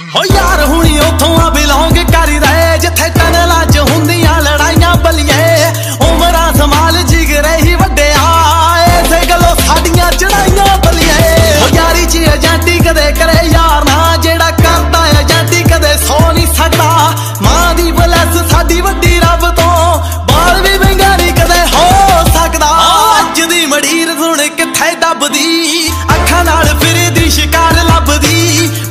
हो यार हुणी उथों आ बिलोंग कर रहे जिथे टनलां च हुंदियां लड़ाइयां बलिए उमरां संभाल जिगरे ही वड्डे आए इसे गल्लों साडियां चढ़ाइयां बलिए हो यारी च एजेंटी कदे करे यार ना जेड़ा करदा एजेंटी कदे सो नहीं सकदा मां दी बलैस साडी वड्डी रब तो बाल भी विंगा नहीं कदे हो सकदा अज दी मड़ीर सुण किथे दबदी अखां नाल फिरदी शिकार लभदी